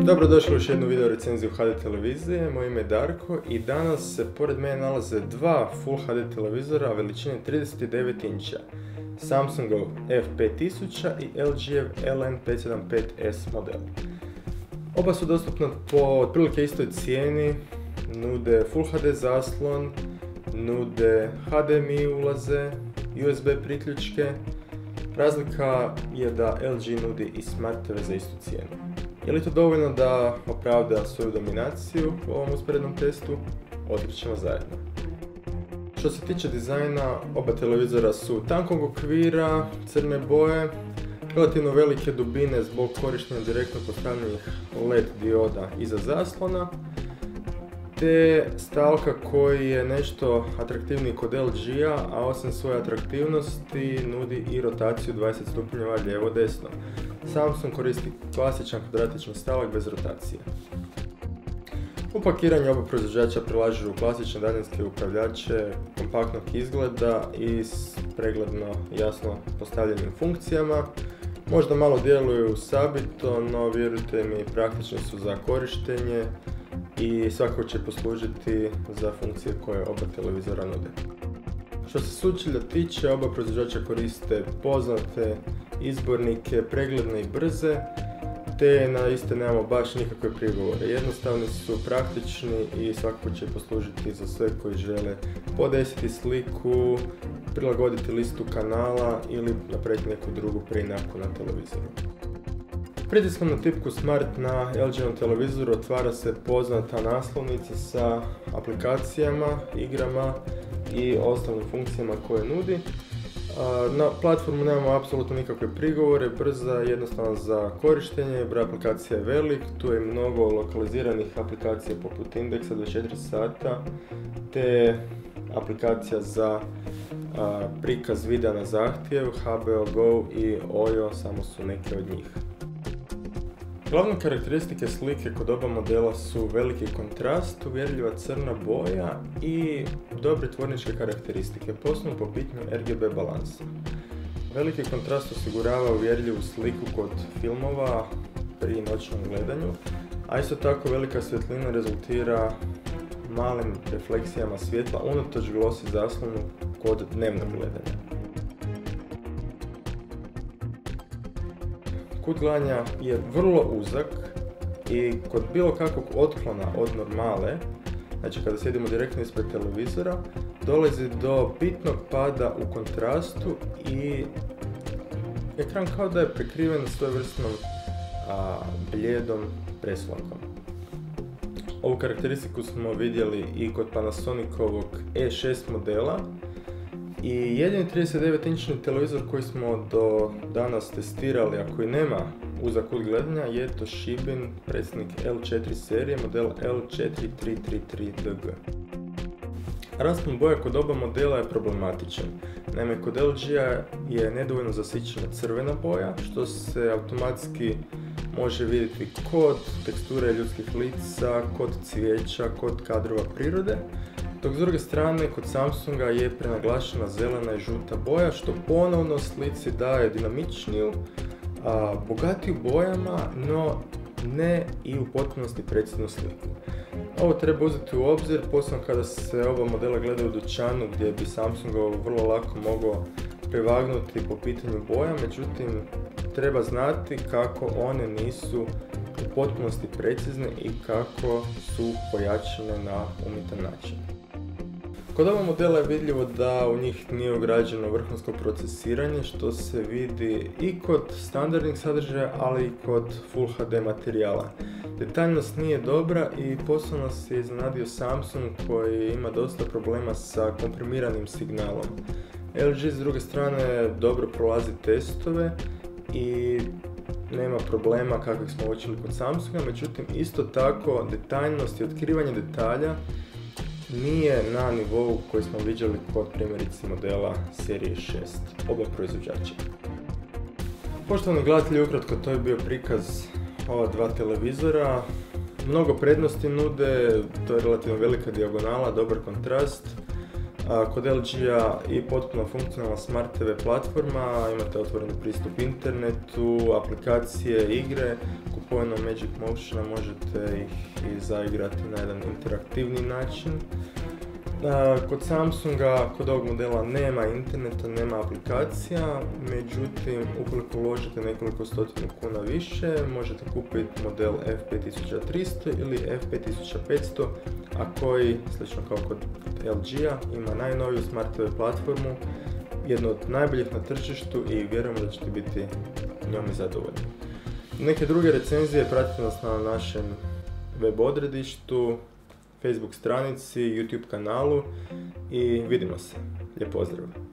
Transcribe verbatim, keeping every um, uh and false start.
Dobrodošli u još jednu video recenziju H D televizije, moje ime je Darko i danas se pored mene nalaze dva Full H D televizora veličine trideset devet inča, Samsungov F pet tisuća i L G-ev L N pet sedam pet S model. Oba su dostupna po otprilike istoj cijeni, nude Full H D zaslon, nude H D M I ulaze, U S B priključke. Razlika je da L G nudi i Smart T V za istu cijenu. Je li to dovoljno da opravda svoju dominaciju u ovom usporednom testu? Otkrit ćemo zajedno. Što se tiče dizajna, oba televizora su tankog okvira, crne boje, relativno velike dubine zbog korištenja direktno postavljenih L E D dioda iza zaslona, te stalka koji je nešto atraktivniji kod L G-a, a osim svoje atraktivnosti nudi i rotaciju dvadeset stupnjeva lijevo-desno. Samsung koristi klasičan kvadratični stalak bez rotacije. U pakiranju oba proizvođača prilažu klasične daljinske upravljače kompaktnog izgleda i s pregledno jasno postavljenim funkcijama. Možda malo djeluju sabito, no vjerujte mi praktični su za korištenje i svakako će poslužiti za funkcije koje oba televizora nude. Što se sučelja tiče, oba proizvođača koriste poznate izbornike, pregledne i brze, te na iste nemamo baš nikakve prigovore. Jednostavni su, praktični i svakako će poslužiti za sve koji žele podesiti sliku, prilagoditi listu kanala ili napraviti neku drugu preinaku na televizoru. Pritiskom na tipku Smart na L G-ovom televizoru otvara se poznata naslovnica sa aplikacijama, igrama i ostalim funkcijama koje nudi. Na platformu nemamo apsolutno nikakve prigovore, brza, jednostavna za korištenje, broj aplikacija je velik, tu je mnogo lokaliziranih aplikacija poput indeksa dvadeset četiri sata, te aplikacija za a, prikaz videa na zahtjev, H B O Go i Ojo samo su neke od njih. Glavne karakteristike slike kod oba modela su veliki kontrast, uvjerljiva crna boja i dobre tvorničke karakteristike, posebno po pitanju R G B balansa. Veliki kontrast osigurava uvjerljivu sliku kod filmova pri noćnom gledanju, a isto tako velika svjetlina rezultira malim refleksijama svjetla unatoč glossy zaslonu kod dnevnog gledanja. Kut gledanja je vrlo uzak i kod bilo kakvog otklona od normale, znači kada sjedimo direktno ispred televizora, dolazi do bitnog pada u kontrastu i ekran kao da je prekriven svojevrsnom a, bljedom preslagom. Ovu karakteristiku smo vidjeli i kod Panasonicovog E šest modela. I jedini trideset devet inčni televizor koji smo do danas testirali, a koji nema uzak kut gledanja, je Toshibin predsjednik L četiri serije, model L četiri tri tri tri D G. Raspon boja kod oba modela je problematičan. Naime, kod L G-a je nedovoljno zasićena crvena boja, što se automatski može vidjeti kod teksture ljudskih lica, kod cvijeća, kod kadrova prirode, dok s druge strane kod Samsunga je prenaglašena zelena i žuta boja, što ponovno slici daje dinamičniju, a, bogatiju bojama, no ne i u potpunosti preciznu sliku. Ovo treba uzeti u obzir, posebno kada se oba modela gledaju u dućanu gdje bi Samsungov vrlo lako mogao prevagnuti po pitanju boja, međutim treba znati kako one nisu u potpunosti precizne i kako su pojačane na umjetan način. Kod ovog modela je vidljivo da u njih nije ugrađeno vrhunsko procesiranje, što se vidi i kod standardnih sadržaja, ali i kod Full H D materijala. Detaljnost nije dobra i posebno nas je iznenadio Samsung koji ima dosta problema sa komprimiranim signalom. L G s druge strane dobro prolazi testove i nema problema kakvih smo uočili kod Samsunga, međutim isto tako detaljnost i otkrivanje detalja nije na nivou koji smo viđali kod primjerice modela serije šest, oba proizvođača. Poštovani gledatelji, ukratko to je bio prikaz ova dva televizora. Mnogo prednosti nude, to je relativno velika dijagonala, dobar kontrast, A kod L G-a i potpuno funkcionalna Smart T V platforma, imate otvoreni pristup internetu, aplikacije, igre. Kupovinom Magic Motiona možete ih i zaigrati na jedan interaktivni način. A, kod Samsunga, kod ovog modela nema interneta, nema aplikacija, međutim ukoliko uložite nekoliko stotinu kuna više, možete kupiti model F pet tisuća tristo ili F pet tisuća petsto, a koji, slično kao kod L G-a, ima najnoviju Smart T V platformu, jednu od najboljih na tržištu i vjerujemo da ćete biti njome zadovoljni. Neke druge recenzije pratite nas na našem web odredištu, Facebook stranici, YouTube kanalu i vidimo se. Lijep pozdrav!